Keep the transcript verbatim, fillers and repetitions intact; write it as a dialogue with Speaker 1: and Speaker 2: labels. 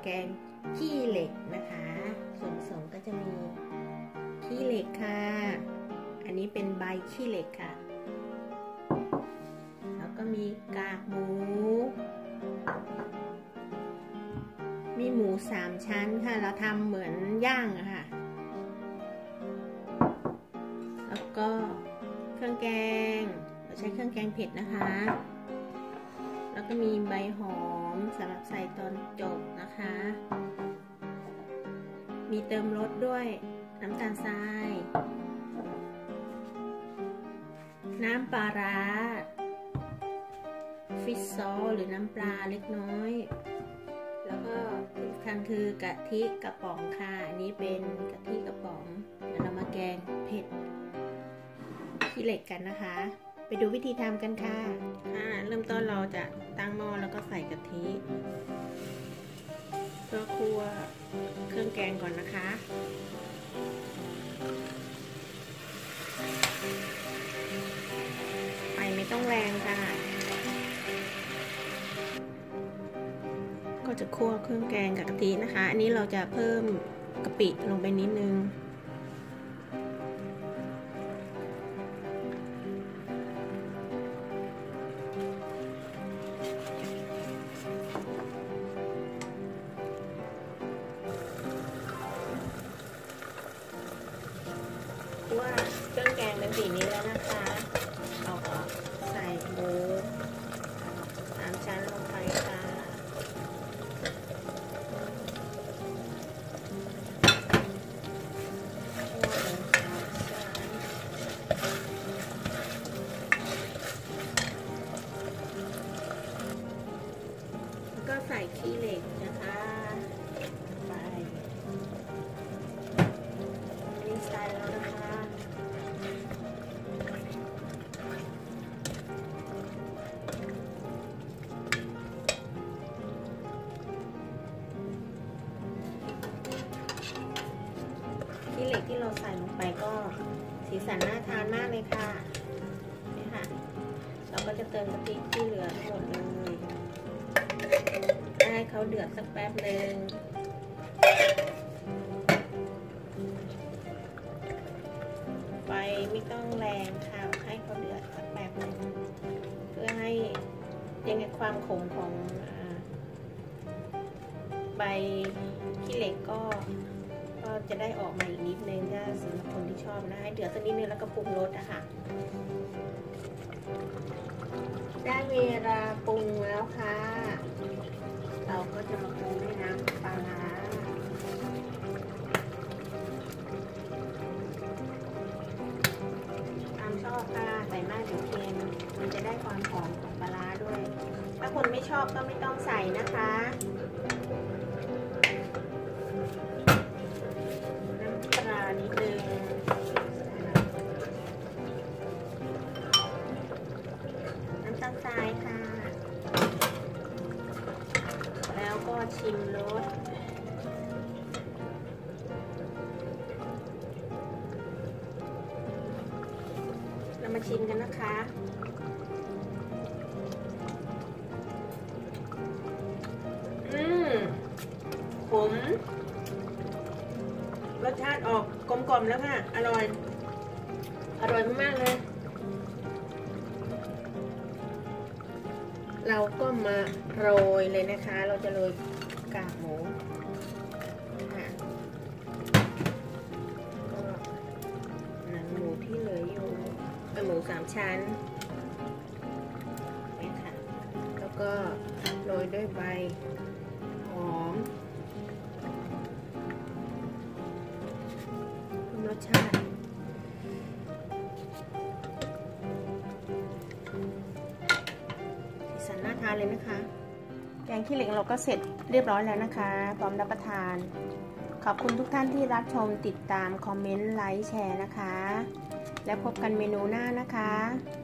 Speaker 1: แกงขี้เหล็กนะคะส่วนผสมก็จะมีขี้เหล็กค่ะอันนี้เป็นใบขี้เหล็กค่ะแล้วก็มีกากหมูมีหมูสามชั้นค่ะเราทำเหมือนย่างอะค่ะแล้วก็เครื่องแกงเราใช้เครื่องแกงเผ็ดนะคะแล้วก็มีใบหอมสำหรับใส่ตอนจบนะคะมีเติมรสด้วยน้ำตาลทรายน้ำปลาร้าฟิชซอสหรือน้ำปลาเล็กน้อยแล้วก็ที่สำคัญคือกะทิกระป๋องค่ะอันนี้เป็นกะทิกระป๋องเดี๋ยวเรามาแกงเผ็ดขี้เหล็กกันนะคะไปดูวิธีทำกันค่ะอ่าเริ่มต้นเราจะตั้งหม้อแล้วก็ใส่กะทิเพื่อคั่วเครื่องแกงก่อนนะคะไฟไม่ต้องแรงค่ะก็จะคั่วเครื่องแกงกับกะทินะคะอันนี้เราจะเพิ่มกะปิลงไปนิดนึงว่าเครื่องแกงเป็นสีนี้แล้วนะคะเราก็ใส่หมูสามชั้นลงไปค่ะแล้วก็ใส่ขี้เหล็กนะคะไปนี่ใส่แล้วนะคะขี้เหล็กที่เราใส่ลงไปก็สีสันน่าทานมากเลยค่ะนี่ค่ะเราก็จะเติมกะทิที่เหลือทั้งหมดเลยให้เขาเดือดสักแป๊บหนึ่งไฟไม่ต้องแรงค่ะให้เขาเดือดสักแป๊บหนึ่งเพื่อให้ยังไงความขมของใบขี้เหล็กก็ก็จะได้ออกมาอีกนิดนึงถ้าสำหรับคนที่ชอบนะให้เดือดสักนิดนึงแล้วก็ปรุงรสนะคะได้เวลาปรุงแล้วค่ะเราก็จะมาปรุงด้วยน้ำปลาร้าตามชอบค่ะใส่มากเดี๋ยวเค็มมันจะได้ความหอมของปลาร้าด้วยถ้าคนไม่ชอบก็ไม่ต้องใส่นะคะน้ำปลานิดนึงน้ำตาลทรายค่ะแล้วก็ชิมรสเรามาชิมกันนะคะอืมขมรสชาติออกกลมๆแล้วค่ะอร่อยอร่อยมากๆเลยเราก็มาโรยเลยนะคะเราจะโรยกากหมูค่ะก็หนังหมูที่เหลืออยู่เป็นหมูสามชั้นนี่ค่ะแล้วก็โรยด้วยใบหอมเพิ่มรสชาติน่าทานเลยนะคะแกงขี้เหล็กเราก็เสร็จเรียบร้อยแล้วนะคะพร้อมรับประทานขอบคุณทุกท่านที่รับชมติดตามคอมเมนต์ไลค์แชร์นะคะแล้วพบกันเมนูหน้านะคะ